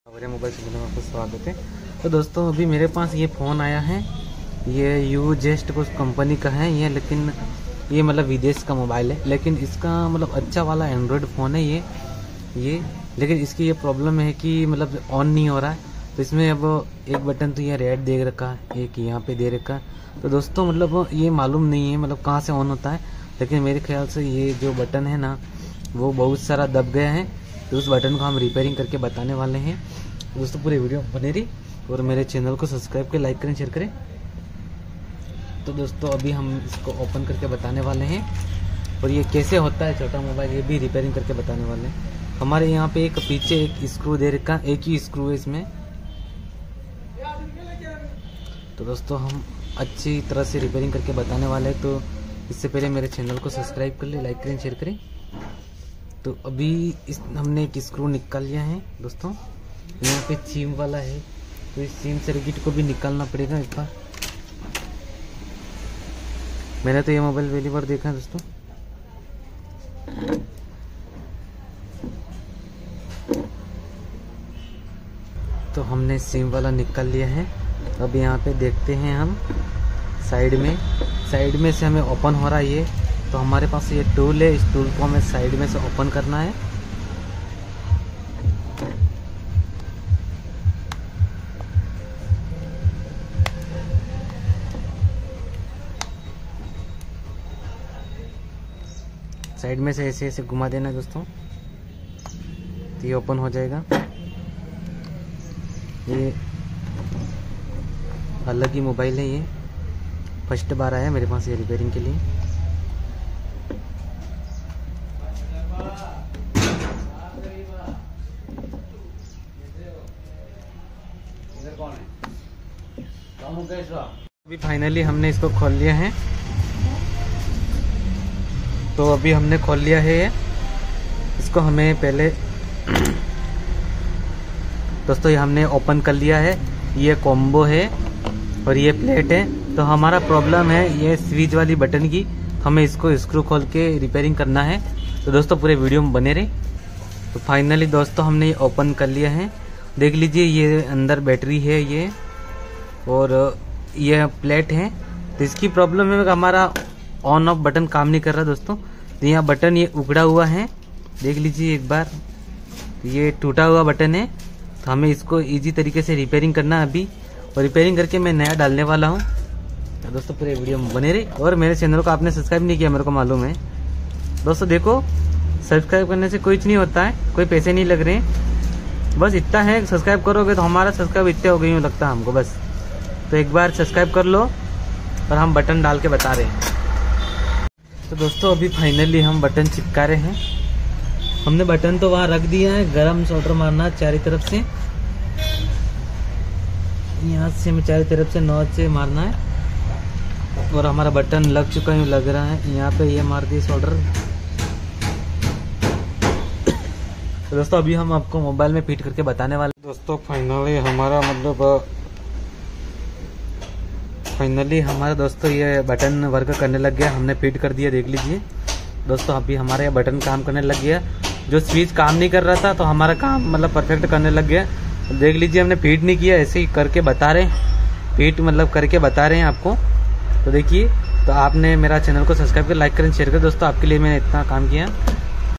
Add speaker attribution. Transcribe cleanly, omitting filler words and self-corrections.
Speaker 1: हमारे mobile channel में आपका स्वागत है। तो दोस्तों अभी मेरे पास ये फ़ोन आया है, ये यूजेस्ट कुछ कंपनी का है ये, लेकिन ये मतलब विदेश का मोबाइल है, लेकिन इसका मतलब अच्छा वाला एंड्रॉयड फ़ोन है ये लेकिन इसकी ये प्रॉब्लम है कि मतलब ऑन नहीं हो रहा है। तो इसमें अब एक बटन तो ये रेड दे रखा है, एक यहाँ पे दे रखा है। तो दोस्तों मतलब ये मालूम नहीं है मतलब कहाँ से ऑन होता है, लेकिन मेरे ख्याल से ये जो बटन है ना वो बहुत सारा दब गया है। तो उस बटन को हम रिपेयरिंग करके बताने वाले हैं। दोस्तों पूरी वीडियो बने रही और मेरे चैनल को सब्सक्राइब करें, लाइक करें, शेयर करें। तो दोस्तों अभी हम इसको ओपन करके बताने वाले हैं और ये कैसे होता है छोटा मोबाइल, ये भी रिपेयरिंग करके बताने वाले हैं। हमारे यहाँ पे एक पीछे एक स्क्रू दे रखा है, एक ही स्क्रू है इसमें। तो दोस्तों हम अच्छी तरह से रिपेयरिंग करके बताने वाले हैं। तो इससे पहले मेरे चैनल को सब्सक्राइब कर ले, लाइक करें, शेयर करें। तो अभी हमने एक स्क्रू निकाल लिया है दोस्तों, यहाँ पे सीम वाला है, तो इस सीम सर्किट को भी निकालना पड़ेगा एक बार। मैंने तो ये मोबाइल पहली बार देखा है दोस्तों। तो हमने सीम वाला निकाल लिया है। अब यहाँ पे देखते हैं हम साइड में से हमें ओपन हो रहा है ये। तो हमारे पास ये टूल है, इस टूल को हमें साइड में से ओपन करना है। साइड में से ऐसे ऐसे घुमा देना दोस्तों, तो ये ओपन हो जाएगा। ये अलग ही मोबाइल है, ये फर्स्ट बार आया मेरे पास ये रिपेयरिंग के लिए। अभी फाइनली हमने इसको खोल लिया है। तो अभी हमने खोल लिया है ये। इसको हमें पहले दोस्तों ये हमने ओपन कर लिया है। ये कॉम्बो है और ये प्लेट है। तो हमारा प्रॉब्लम है ये स्विच वाली बटन की, हमें इसको स्क्रू खोल के रिपेयरिंग करना है। तो दोस्तों पूरे वीडियो में बने रहे। तो फाइनली दोस्तों हमने ये ओपन कर लिया है। देख लीजिए ये अंदर बैटरी है ये, और ये प्लेट है। तो इसकी प्रॉब्लम है कि हमारा ऑन ऑफ बटन काम नहीं कर रहा दोस्तों। तो यहाँ बटन ये उखड़ा हुआ है, देख लीजिए एक बार, ये टूटा हुआ बटन है। तो हमें इसको इजी तरीके से रिपेयरिंग करना है अभी, और रिपेयरिंग करके मैं नया डालने वाला हूँ। तो दोस्तों पूरे वीडियो में बने रहे। और मेरे चैनल को आपने सब्सक्राइब नहीं किया, मेरे को मालूम है दोस्तों। देखो सब्सक्राइब करने से कुछ नहीं होता है, कोई पैसे नहीं लग रहे हैं, बस इतना है सब्सक्राइब करोगे तो हमारा सब्सक्राइब इतने हो गई लगता है हमको बस। तो एक बार सब्सक्राइब कर लो और हम बटन डाल के बता रहे हैं। तो दोस्तों अभी फाइनली हम बटन चिपका रहे हैं। हमने बटन तो वहाँ रख दिया है, गरम सोल्डर मारना चारों तरफ से, यहाँ से हमें चारों तरफ से नॉच से मारना है। और हमारा बटन लग चुका है, लग रहा है यहाँ पे, ये मार दिए सोल्डर। तो दोस्तों अभी हम आपको मोबाइल में फिट करके बताने वाले। दोस्तों फाइनली हमारा दोस्तों ये बटन वर्क करने लग गया, हमने फिट कर दिया। देख लीजिए दोस्तों अभी हमारा ये बटन काम करने लग गया। जो स्विच काम नहीं कर रहा था तो हमारा काम मतलब परफेक्ट करने लग गया। देख लीजिए हमने फिट नहीं किया, ऐसे ही करके बता रहे हैं, फिट मतलब करके बता रहे हैं आपको। तो देखिए, तो आपने मेरा चैनल को सब्सक्राइब कर, लाइक करें, शेयर करें दोस्तों। आपके लिए मैंने इतना काम किया।